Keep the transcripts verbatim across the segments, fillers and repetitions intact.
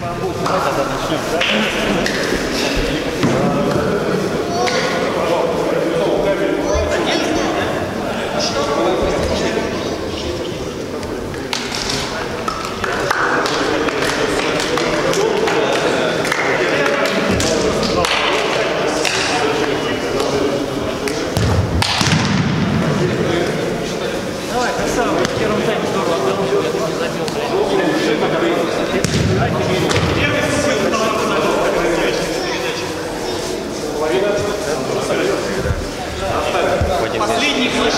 Последний флеш.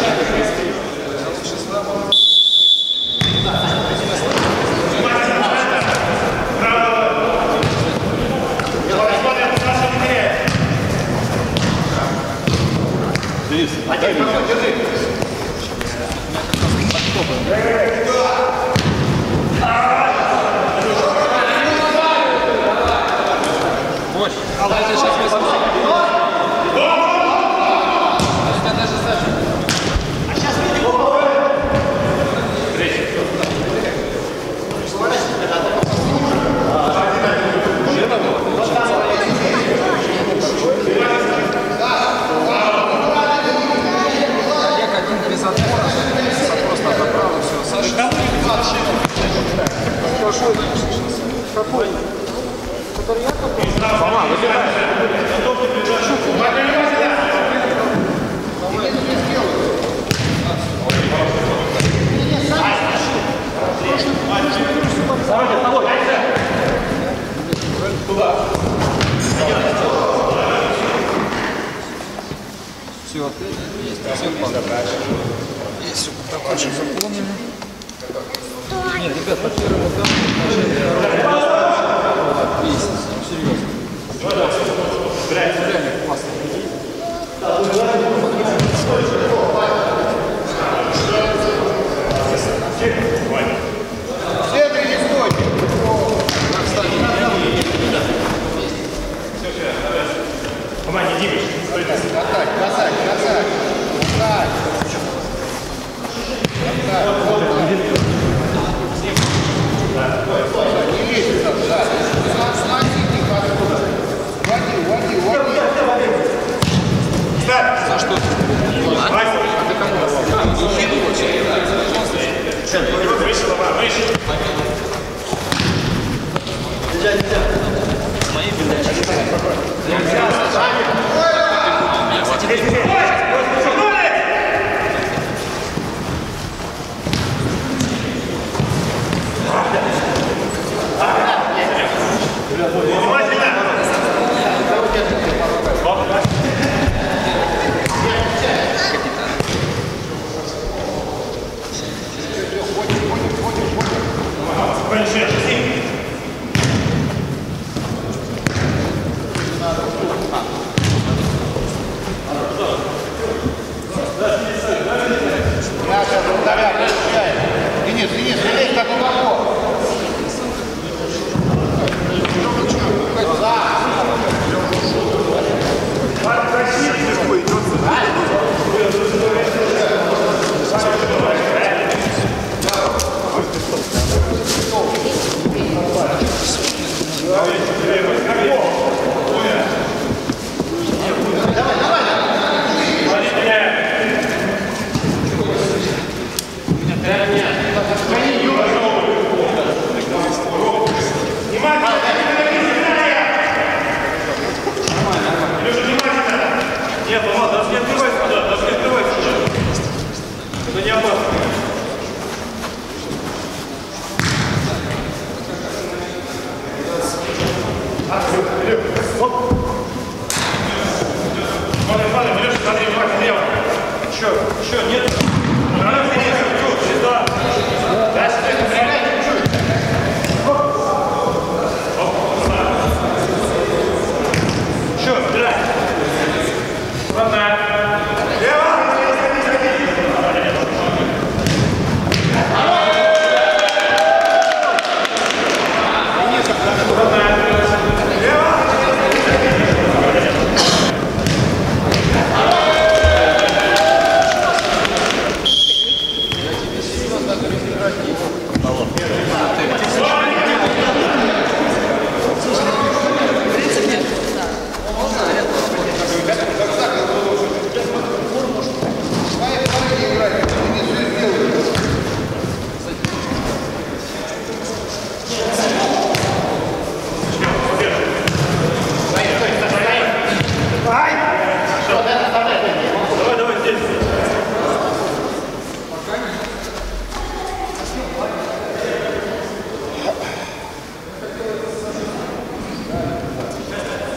Все, есть, все есть, также заполнено. Нет, ребят, по первому этапу есть, серьезно. Реально классно. Не двигайся, стой так. Бросай, бросай, бросай. Бросай. Бросай. Не лезь там, да. Смотри, тихо оттуда. Уводи, уводи, уводи. Старт! За что? А ты кому давал? Выше, лома, выше. Нельзя, нельзя. Мои передачи. Нельзя. Денис, Денис, не лезь так глубоко.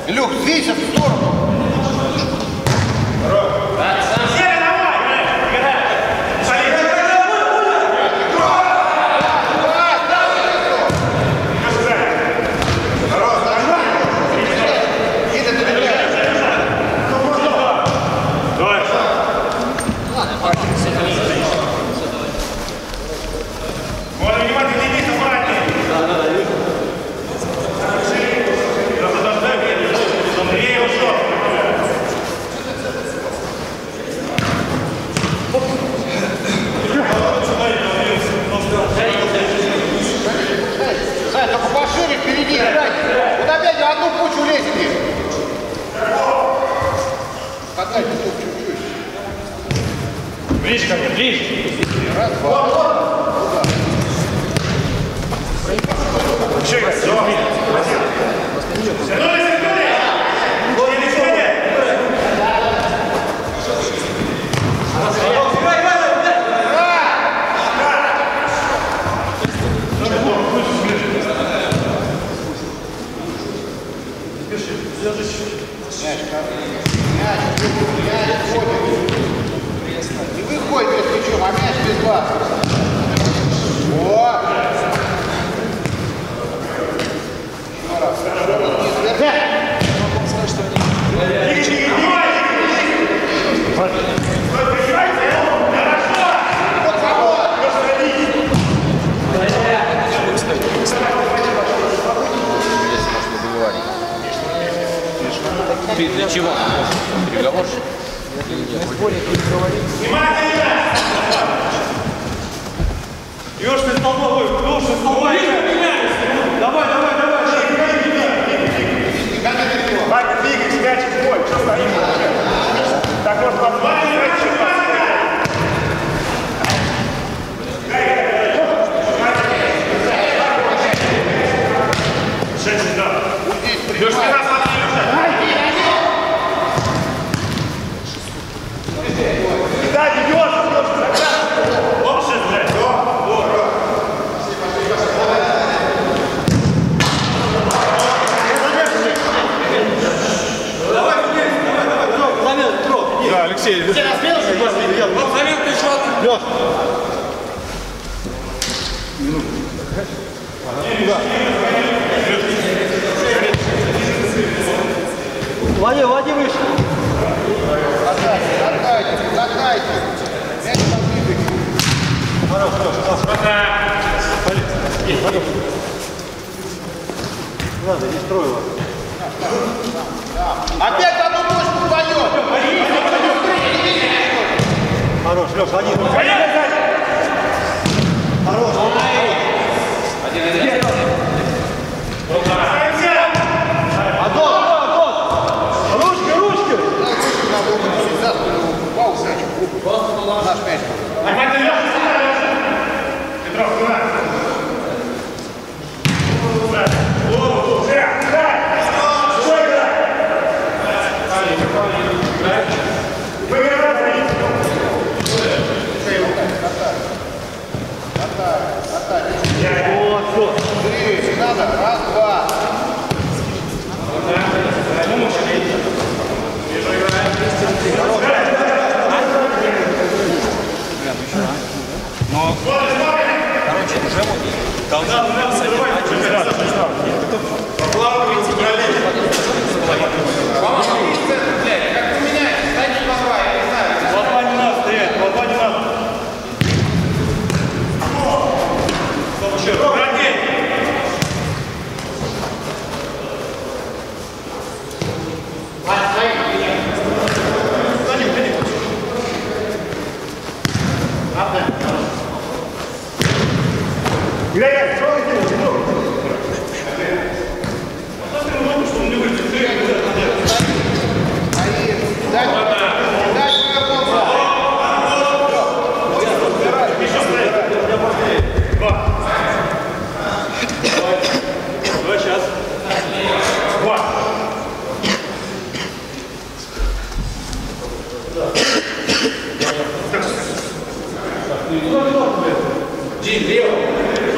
Илюх, двинься в сторону. Зай, только пошире впереди играйте. Вот опять в одну кучу лезете. Отдайте тут чуть-чуть. Ближе ко мне, ближе. Раз, два. Еще раз. Тянули, тянули. Тянули, тянули. Не выходит без мячом, а мяч без вас. Вот. Еще раз. Не сверху. Ты для чего? Переговорщик? Ёж, ты столбовой, Ёж, ты столбовой. Давай, давай, давай. Ладно, двигай, мяч в бой. Что стоим? Так вот, подвали, шесть, да. Ёж, ты нас надо да, идёшь, оп, шесть, блядь. Да, Алексей. Ты распелся? Замет ты шел. Лёш. Минуту. Куда? Влади, Влади выше. Отдайте, отдайте, отдайте. Мяч там не выйдет. Хорош, хорош, хорош. Есть, пойдем. Надо, не строй его. Опять одну точку поет. Хорош, Лёш, один. Хорош. Один, один. Адон, Адон. Ручки, ручки. Надо умыть за спину. Пауза. Наш мяч. Петров, куда? Три, надо, раз, два. Но, короче, уже вот должны Как ты меняешь? Дайте по два, я не знаю. Лопа не надо стоять, лопа не надо. Стоп, еще. Братья! Глянь, что вы делаете? Посмотри, ну, что он не выйдет. Дай, дай свою бомбу. Еще стоит. Два. Два, сейчас. Два. Дин, лево.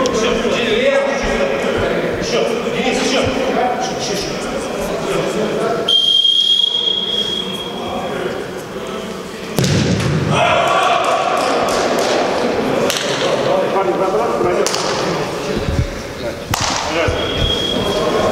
Дин, лево. Еще. Денис, еще. Еще, еще.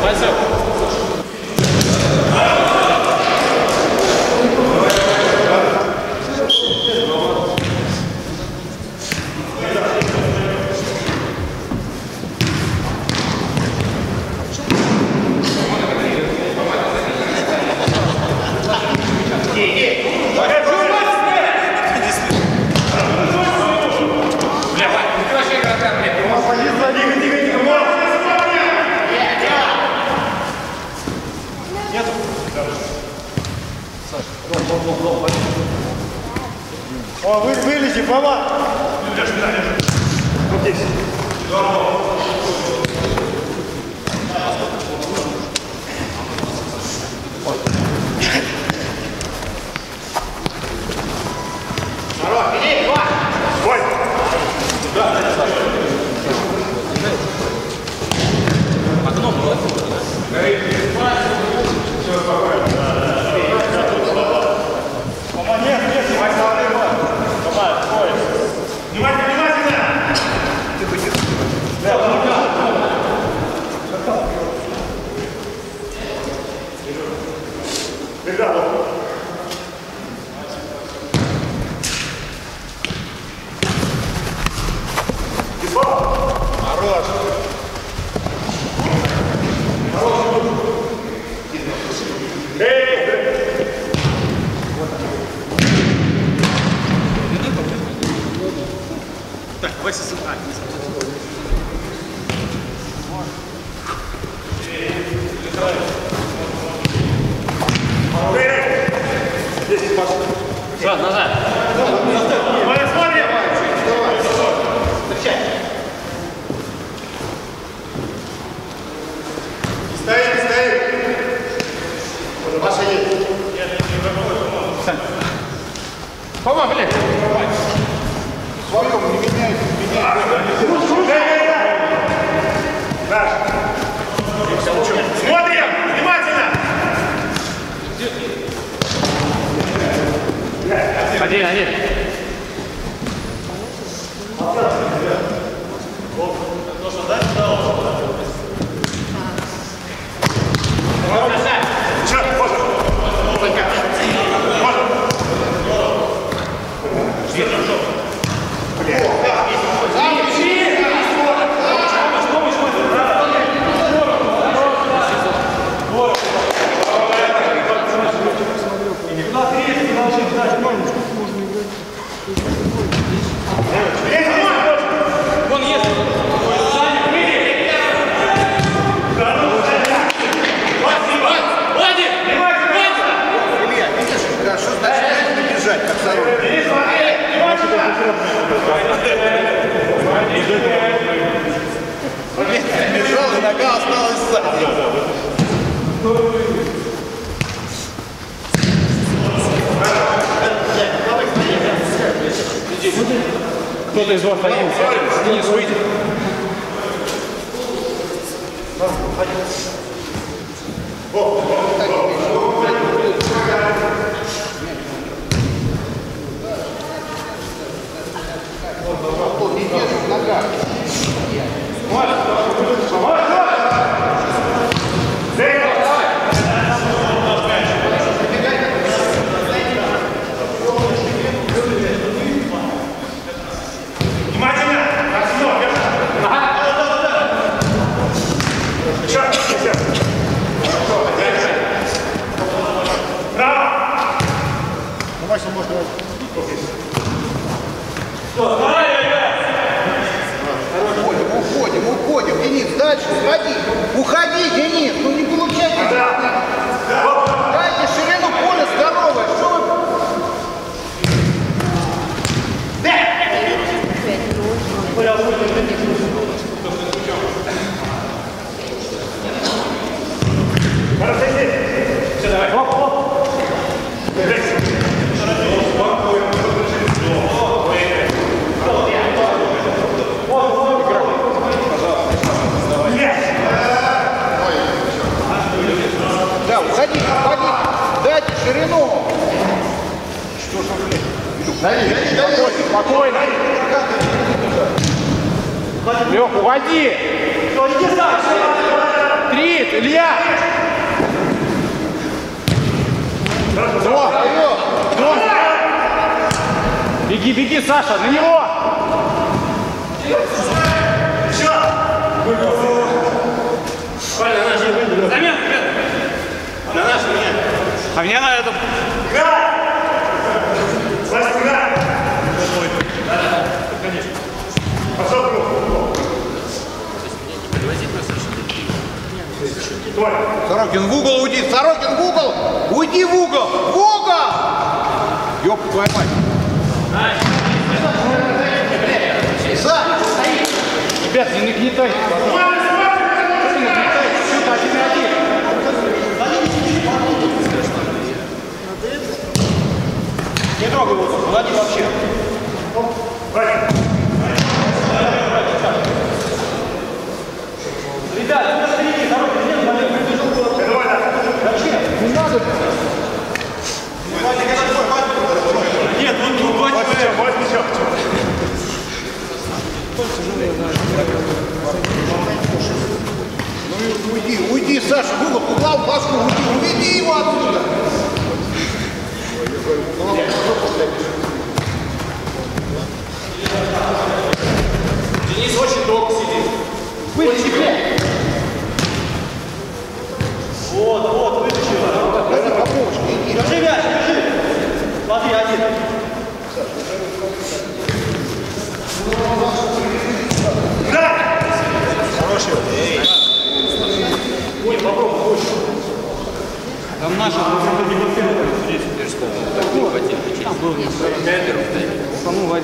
О, вы, вылези, Фома! Вот здесь. Здорово, иди, два! Ой! Да, Окно было. все, спокойно. Фома, нет, нет, снимай головы. Фома, стой. Внимательно, внимательно! Да, ребята. Хорош. Эй! Так, давай сосыпать. Здесь, Паша. Все, назад. Смотри, смотри! Стоит, стоит! Паша едет. Фома, блядь. Своем не меняйте, меняйте. Наш. Смотрим! Внимательно! Один, один. Сейчас, можно. Можно. Вон есть. Илья, видишь, да, что значит не бежать, как здоровый? Бежал, и нога осталась сзади. Кто-то из вас один. Денис, выйди. Тут не держит в ногах. Внимательно! Арсенал, держи! Сейчас, сейчас! Право! Ну, Вася, может, уходим, уходим, уходим. Денис, дальше, уходи. Уходи, Денис, ну не получается. Дайте ширину поля здоровое. Что вы... Все, давай, хоп, хоп! Да, уходи, уходи. Дайте ширину. Что ж вы, блядь? Дай, дай, дай. Спокойно. Лех, уходи. Что, иди сам! Смотри, Илья! Кто? Кто? Беги, беги, Саша, на него! Замена, ребят. На наш меня. А мне на этом. Сорокин в угол уйди, Сорокин в угол! Уйди в угол! В угол! Ёб твою мать! Сзади! Ребят, не нагнетай. Что не нагнетай? Что-то один на один. Не трогай его, влади вообще. Ребят, сюда впереди, дорога, нет, Валерий, прибежал к уровню. Зачем? Не надо! Нет, вот тут хватит. Ну уйди, уйди, Саша, в угол, угла в башку, уйди, уведи его отсюда! Денис очень долго сидит. Вытащи, блядь! Вот, вот, вытащил. Дай по помощи, иди! Держи мяч, держи. Смотри, один. Хороший. Ой, попробуй больше. Там наши. Саму Вадик.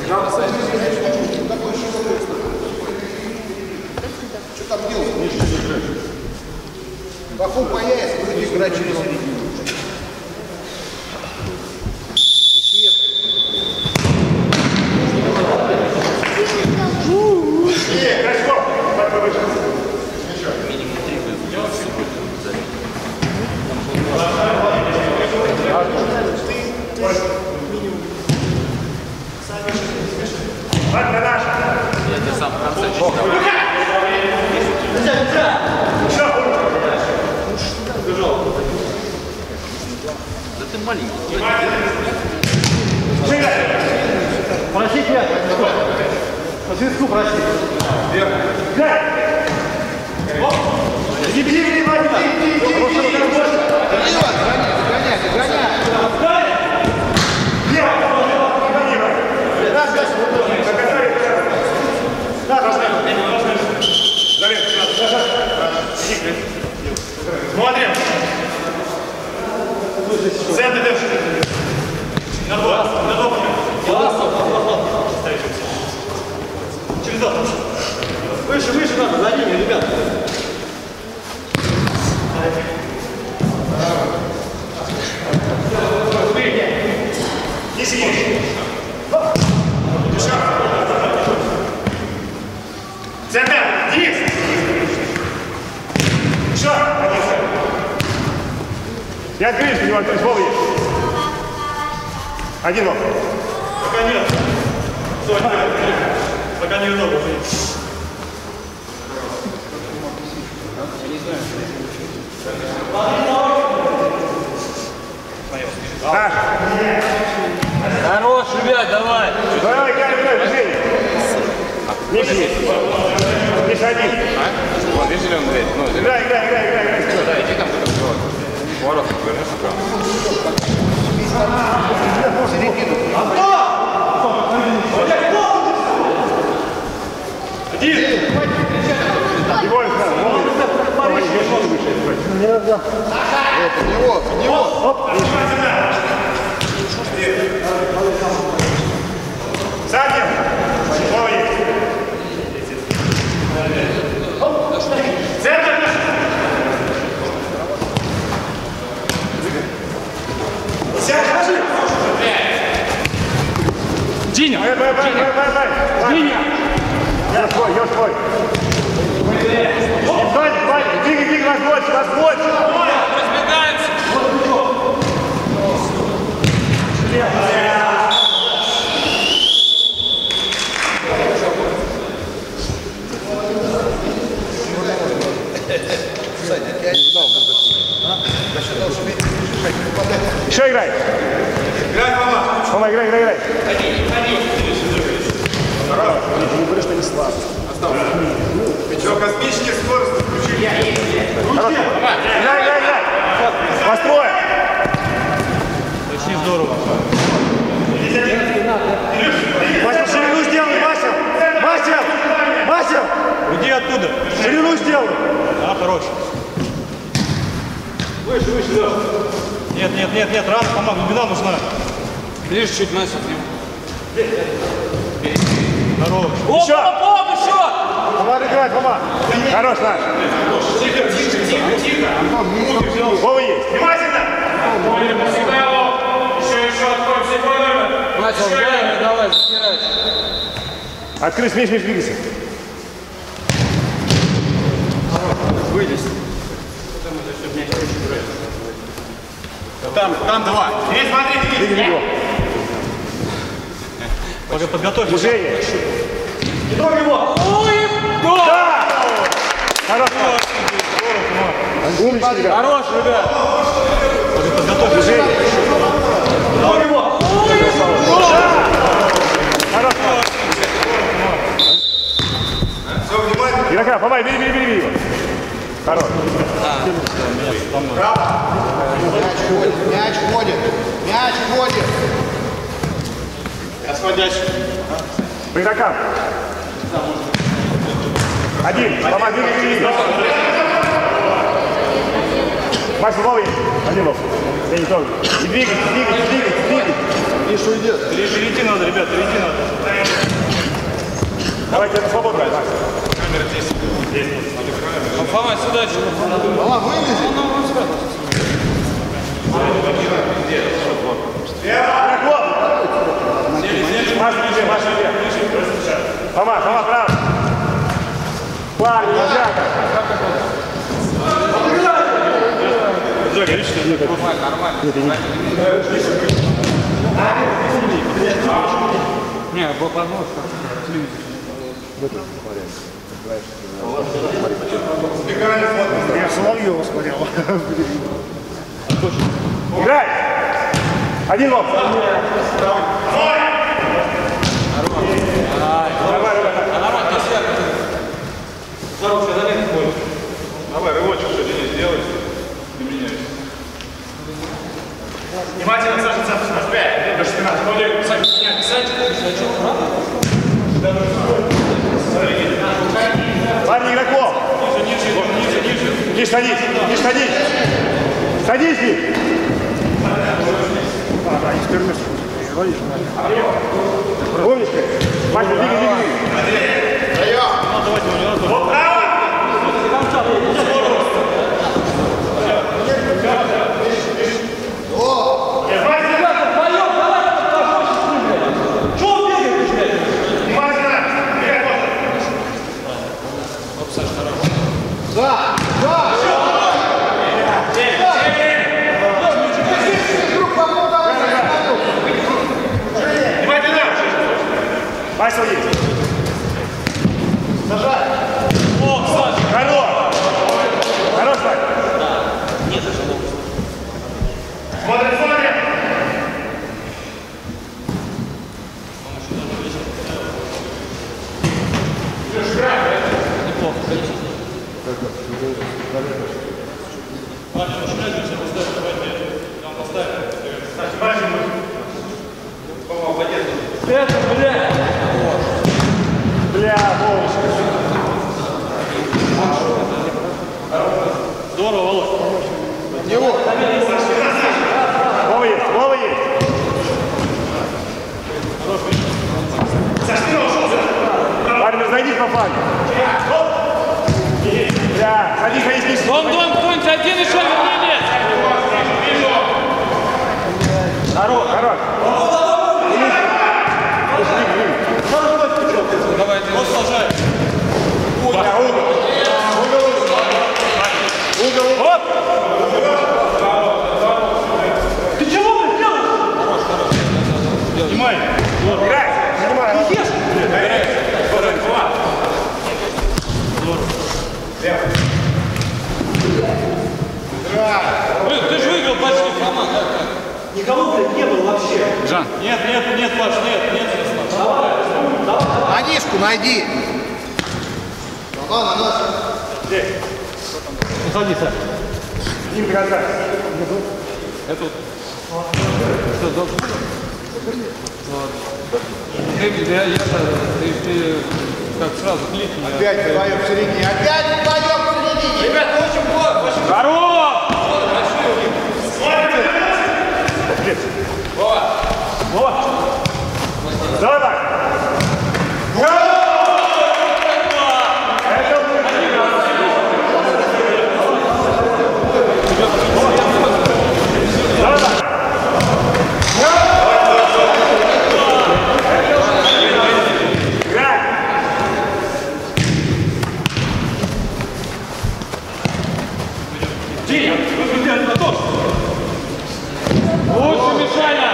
Что там делать? Какой появится, будет играть через середину. Я тебе сам в конце читал. Да ты маленький. Проси пять. По свистку проси. Иди, иди, иди, иди, иди, иди. Слева, гоняй, гоняй, гоняй. Смотрим. Центр держи. На два. На два. Через два. Выше, выше надо, за ними, ребят. Не сидишь. Центр, Денис. Еще. Я открылись, у него открылись, Вова есть. Один ног. Пока нет. Соня, пока не удобно. А, Хорош, ребят, давай. давай, играй, играй, движение. Миша есть. Миша один. Вон, видишь зеленую дверь? Ну, зеленую. Играй, играй, играй, играй, играй. Да, иди там кто-то открывает. Ворот, вернешь направо. Один. Его, Вова, Вова, еще выше. Не надо. Это, в него, в него. Сзади. Вова есть. Центр. Сядь, Диня! Бай, бай, бай, бай, бай, бай. Диня! Я свой, я свой. Бай, бай, двигай, двигай, вас больше, вас больше. Разбегаемся. Еще играй. Играй, Фома. Фома, играй, играй, играй. Не говори, что не слабо. Че, космический скорость включили? Играй, играй, играй. Построй. Очень здорово. Вася, ширину сделай, Вася. Вася, Вася. Уйди оттуда. Ширину сделай. А, хорош. Выше, выше, Леша. Нет, нет, нет, нет, рано, Фома, глубина нужна. Ближе чуть нас от него. Здорово. Еще. Оп, еще! Фома, играй, Фома. Хорош, наш. Тихо, тихо, тихо, тихо. Вова есть. Внимательно. Еще, еще, открой все номер. Начал, дай, давай, запирать. Открыть, смесь, смесь, двигайся. Там, там два. Здесь смотри, Двигай, двигай. Пока подготовь. Движение. Не трогай его. Да! Хорош. Умнички, ребят. Хорош, ребят. Пока подготовь. Движение. Не трогай его. Хорош. Все, внимательно. Игрока, Фома, бери, бери, бери его. Хорош. Мяч ходит, мяч ходит, мяч ходит. Я сходящий. По игрокам. Один. Фома, бери, бери, бери. Макс, Вова есть. Один Вов. Я не трогаю. И двигай, двигай, двигай, двигай. И что идет? Перейти надо, ребят, перейти надо. Давайте это свободно, Макс. Фома, сюда чуть. Мама, вылези. Игроков. Маша, бежи, Маша, бежи. Фома, Фома, право. Парни, нельзя. Нормально, нормально. Не, был поднос. Я Соловьева смотрел. Играй. Один Вов. Давай, рывочек что Денис сделай. Не меняйся. Внимательно, Саша, Саша, на пять. До шестнадцати. Ходи, Саша, меня писать. Парни, игроков. Ниже, ниже, ниже, ниже. Миш, садись, Миш, садись. Садись, Миш. Умничка. Мать, двигай, двигай. Вот право! Да, да. Вася есть. Нажать. О, Саша! Хорош. Хорош, Вася. Смотри, смотри! Это, блядь. Бля, Вовочка. Здорово, Володь. Него. Вова есть, Вова есть. Парень, разойдись по флангу. Бля, садись, садись, садись. Дон, Дон, кто-нибудь один еще верни, нет. Хорош, хорош. Давай, ты его сажай. Бля, угол. Угол, угол. Оп! Ты чего, блядь, делаешь? Снимай. Играй. Занимай. Никого, блядь, не было вообще. Жан. Нет, нет, нет, Паш, нет, нет. Давай, давай. Анишку найди. Ладно, наш. Садись, Саш. Ним дрожать. Это... Что, долго? Ты, я, я, ты, ты как сразу кликни. Опять вдвоем в середине. Опять вдвоем в середине. Ребят, очень плохо, очень Здорово! Вот. Давай так. лучше, Мишаня!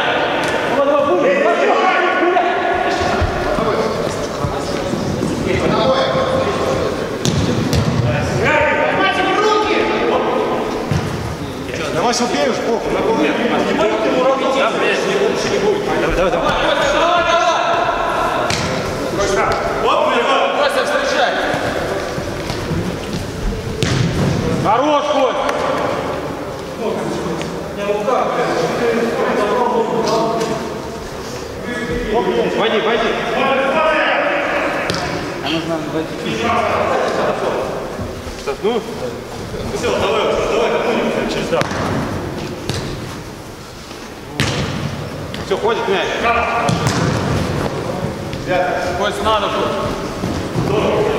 Давай успеешь, похуй. Давай, давай, давай. Костя, встречай! Хорош, Коль! Пойди, пойди. А нужно войти. Ну, все, давай, давай, через да. Все, ходит мяч. Кость, надо тут.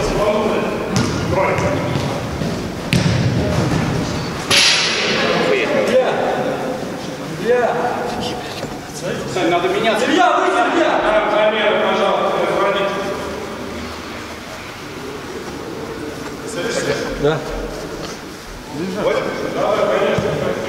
Сань, надо меняться. Илья, выйди, Илья! Замеры, пожалуйста, разгоните. Да. Давай, конечно.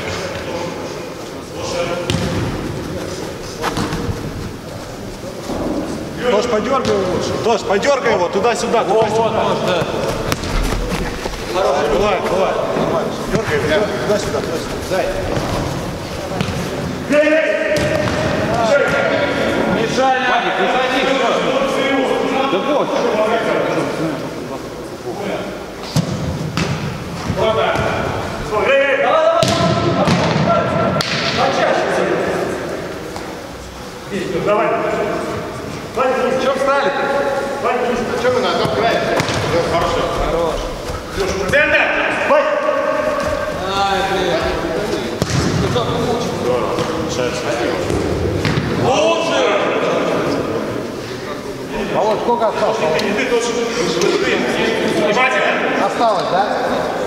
Тош, подергай его лучше. Тош, подергай его туда-сюда. Вот, вот, вот, да. Бывает, бывает. Дергай его туда-сюда, туда-сюда. Дай. Мишаня! Не садись, что? Да вот. Давай. Че встали-то? Что вы на том краете? Хорошо. Хорош. Центр! Бой! Ай, блин. Ты как лучше! Володь, сколько осталось? Осталось, да?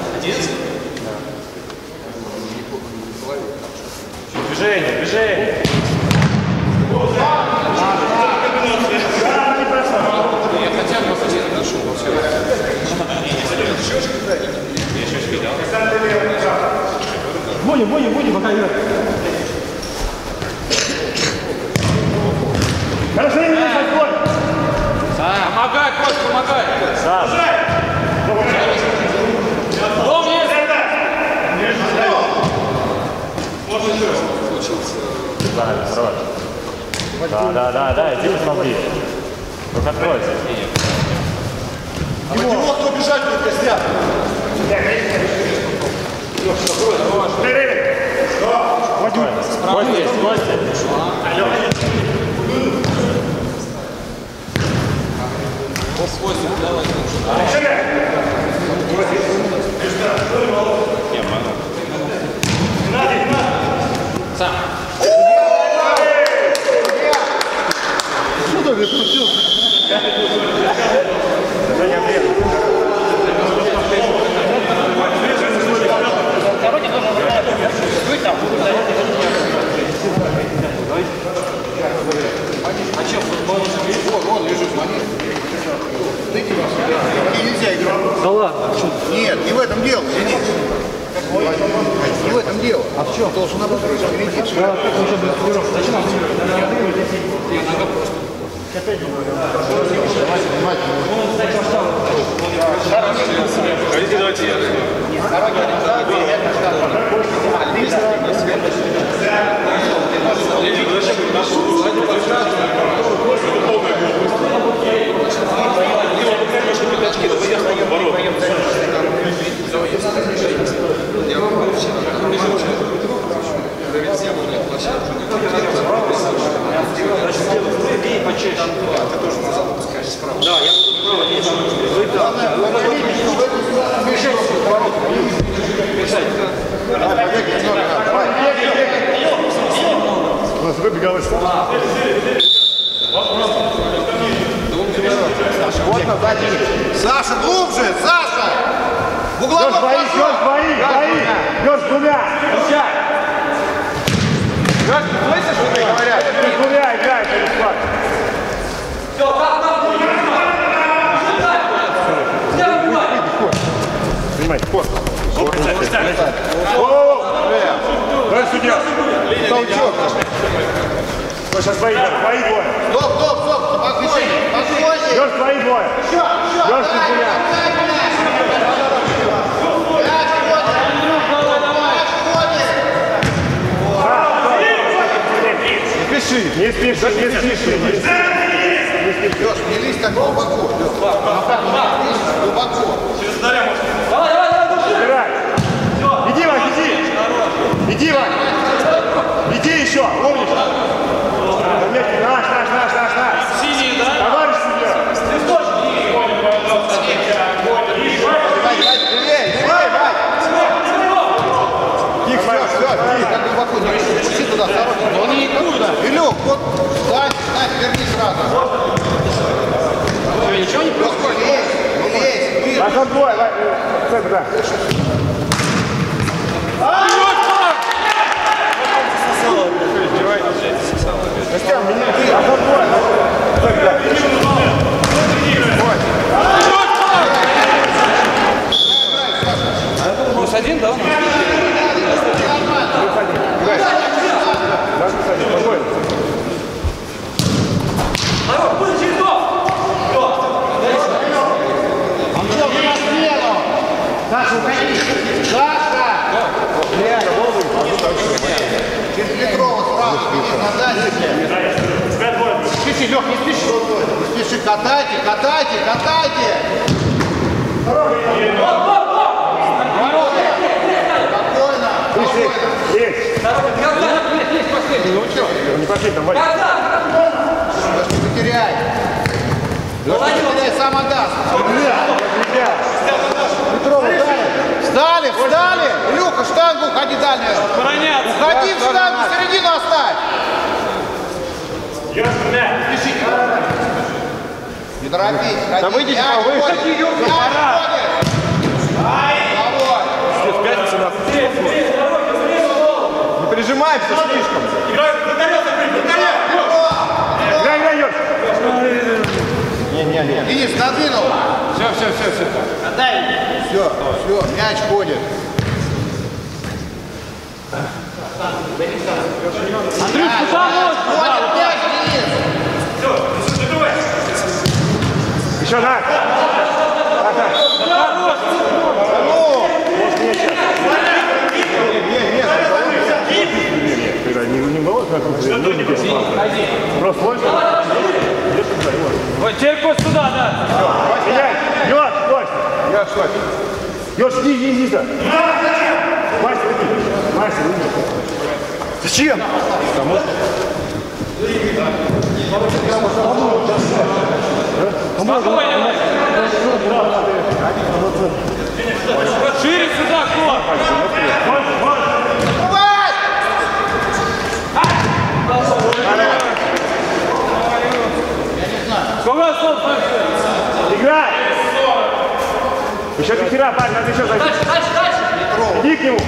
Движение, движение. Я хотя бы хотел нашел вообще. Будем, будем, будем, пока играть. Хорошо, не мешай, Коль. Помогай, Кость, помогай. Саша. Дом есть. Правильно, хорош. Да, да, да, да, иди посмотри. Только откройся. А на него кто бежать будет, Костян? Костя есть, Костя. Костя, давай. Сам. Что ты крутился? А что, футбол уже Вон, вон лежит, звони. И нельзя играть. Да ладно. Нет, не в этом дело, извини. Не в этом дело. А в чем? Должен наоборот впереди. Зачем нам? Нога просто. Хотите, давайте я. Дороги назад, это что? Саша, глубже, Саша! В угловой Лёш, боись, Лёш, боись, боись! Лёш, двумя! Включай! Лёш, ты слышишь, что ты говорят? Ты двумя играй, Станислав! Все, как нам будет? Принимай, ход! О-о-о! Давай судья! толчок. Сейчас твои двое! Стоп, стоп, стоп! Подключение! Подключение! Лёш, твои двое! Еще, еще! Лёш, ты двумя! Не спеши! Не спеши, не спеши! Леш, не лезь так глубоко. Не лезь глубоко. Через заря можно. Давай, давай, давай, Убирай! Иди, Вань, иди! Иди, Вань! Иди еще! Умнишь! Наш, наш, наш, наш, наш! Синий, да? Товарищ судья! Давай, давай, левее, левее, давай! Тихо, все, все, тихо, так глубоко не лезь. Пусти туда, осторожно. Но они идут туда. Илюх, вот, встань, встань, верни сразу. Ничего не происходит? Не лезь, не лезь. А там двое, Вань, центр, да. Костян, меня, а там двое, центр, да. Плюс один, да? Саша, уходи! Саша! Через Петрова сразу, иди на дальше. Спеши, Лех, не спеши. Не спеши, катайте, катайте, катайте. Спокойно, спокойно. Есть! Не пошли там, Вань. Леш, не потеряй. Леш, не потеряй, сам отдаст. Петрова, встали, встали. Илюха, штангу уходи дальнюю. Уходи в штангу, середину оставь. Не торопись, ходи. Да выйдите Мяч повыше. ходит. Мяч ходит. Давай. Не прижимаемся слишком. Играй, батарея закрыть, батарея! Играй, играй, Лёш! Денис, надвинул. Все, все, все, все. Все, все, мяч ходит. Андрюш, куда можно? Ходит мяч, Денис. Все, закрывай. Еще на! Не, не молот, как просто ловишь. Вот, теперь вот сюда, да. Меняй! Лёш, стой! Я что? Лёш, иди, иди, иди. Мастер, иди. Мастер, иди. Зачем? Спокойно. Шире сюда, Кот. Давай! Сколько слов? Играй! Еще пятеро, парень, надо еще зайти. Дальше, дальше, дальше. Иди к нему.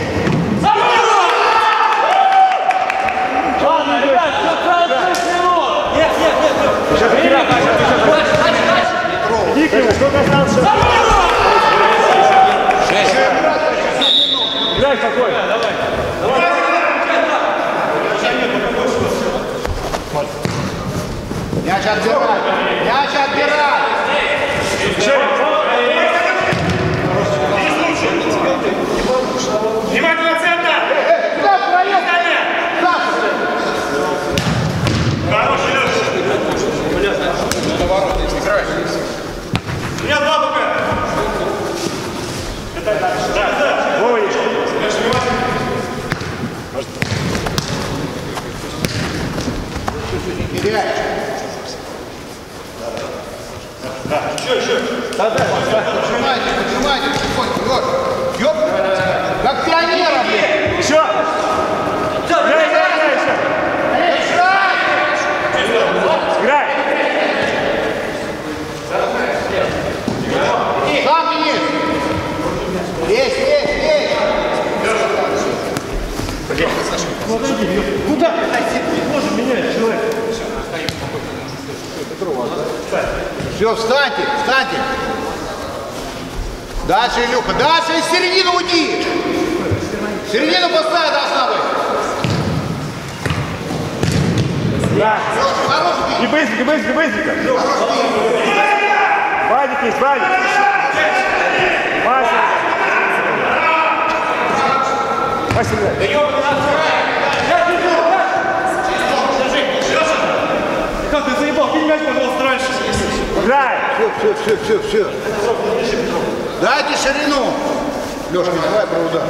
Ладно, ребят, все сразу шесть минут. Нет, нет, нет, нет. Еще пятеро, парень, надо еще зайти. Дальше, дальше, дальше. Иди к нему, сколько осталось? Играй спокойно. Мяч отбирай. Мяч отбирай. Внимание на центр. Куда проезд? Хороший, Леша. У меня два БК. Да, да. Вова, иди. Не теряй. Еще, еще. Поджимайте, поджимайте, потихоньку. Лёш, ёп, как пионера, блин. Еще. Играй, играй, играй еще. Играй. Куда? Можно менять человек. Все, встаньте, встаньте. Дальше, Илюха, дальше из середины уйди. Середину поставить должна быть. Да. Леша, хороший. И быстренько, быстренько, быстренько. Вадик есть, Вадик. Вася. Вася, Как ты заебал? Кинь мяч, пожалуйста, раньше. играй. Все, все, все, все, все. Дайте ширину. Лешка, давай про удар.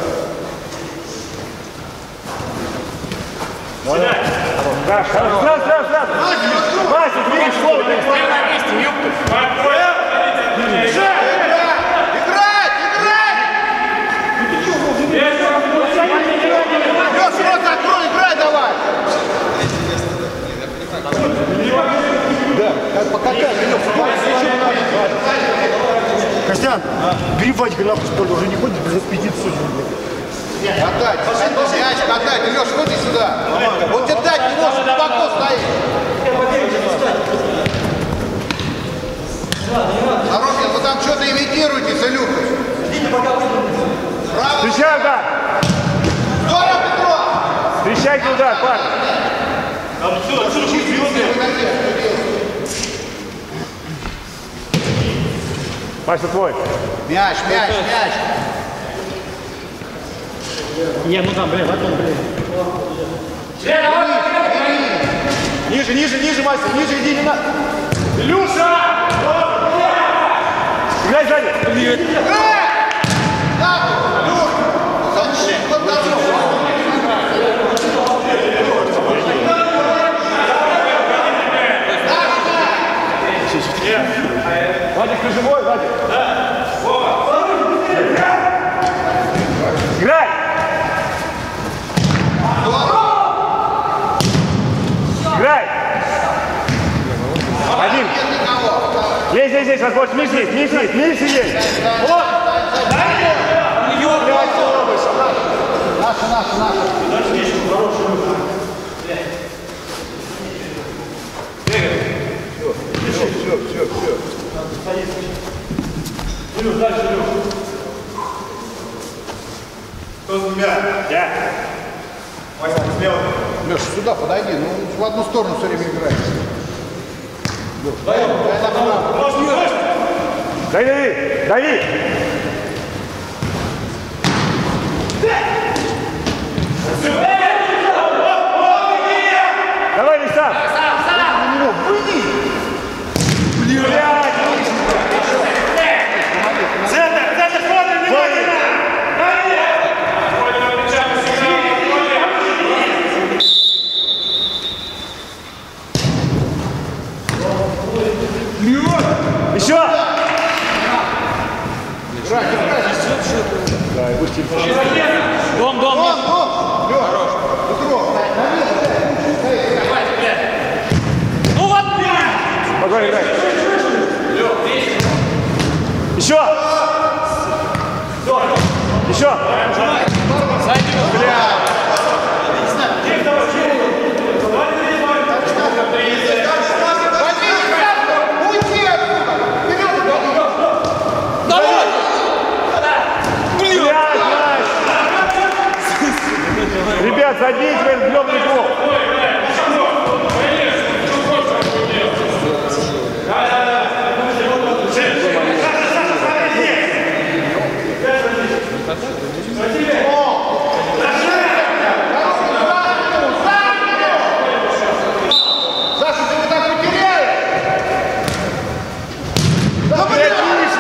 Да, сразу, сразу, сразу, сразу. Вася, двигай слово. Играть, играть! Леша, рот закрой, играй давай! Да, покатай, Костян, бери Вадика нахуй с поля, уже не ходит без экспедиции. Отдать, мяч отдать, Леша, ходи сюда. Вот тебе дать не можешь, глубоко стоит. Хороший, вы там что-то имитируете с Илюхой. Встречай удар! Здорово, Петров! Встречайте удар, парень! Вася, твой. Мяч, мяч, мяч. Не, ну там, блин, потом, блин. Ниже, ниже, ниже, Вася, ниже иди, не надо. Илюша! Играй сзади! Играй! Зачем? Вот давно. Вадик, ты живой, Вадик? Да. Играй! Играй! Один. Есть, есть, есть, возможно, Миш есть, Миш есть, Миш есть. Вот! Наша, наша, наша. Все, все, все, все. Илюш, дальше, Илюш. Кто за меня? Я. Вася, слева. Леша, сюда подойди, ну в одну сторону все время играет. Дай направо. Дави, дави, дави! Давай, Лиса! Выйди! Блядь! Центр, центр, смотри, внимательно! Еще! Играй, играй. Да, и пусти. Дом, дом, Вон, нет. вон! Леша, Петров, Ну вот, блядь! Погнали, играй. Еще! Еще! Бля! уйди отсюда! Давай! Блядь, Настя! Ребят, забейте в этот гребаный гол! Саша, ты его так потеряешь! Да, блин!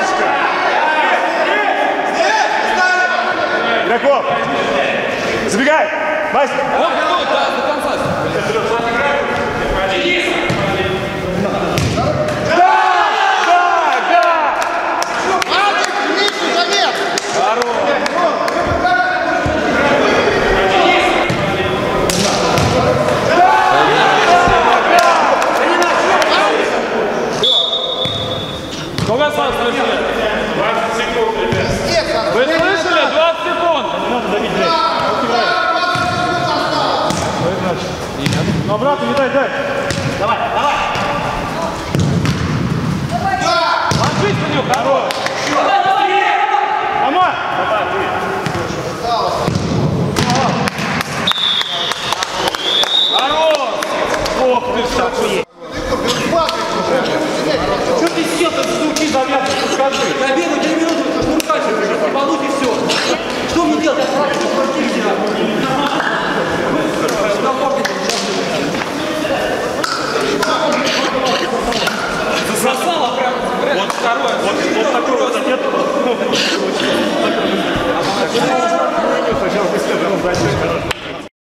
Игроков! Забегай! Вася! Он готов, да, до конца. Да! Да! Да! Адрес, Мишу, замет! Сколько осталось, слышали? двадцать секунд, ребят. Пиздец, Вы слышали? двадцать секунд! Да, двадцать секунд осталось. Ну, обратно не дай, дай. Давай, давай. Ложись на него, хорош. Ама! Хорош. Ох ты ж такой. Что ты сел-то с руки завязываешь, скажи? На белую три минуты, как шнуркачик, шибануть и все. Что мне делать? Засосало прям. Вот второе. Вот